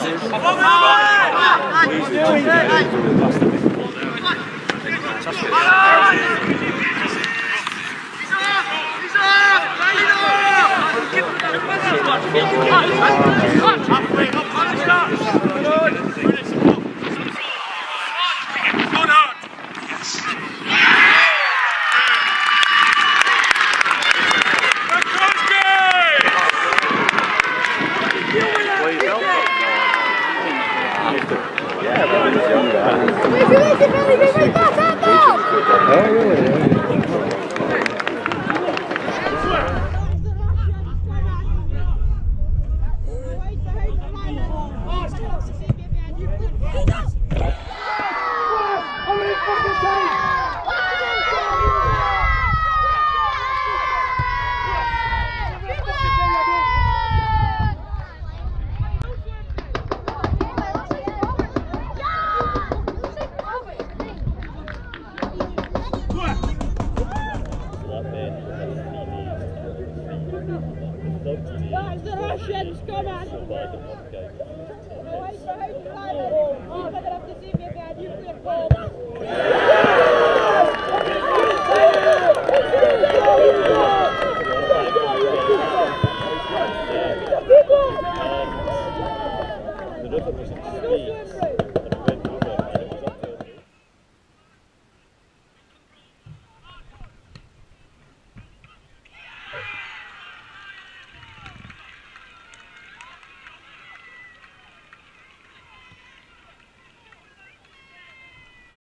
That's the Russians, come on! Wait for him to fly. You're going to have to see me again, nuclear bomb.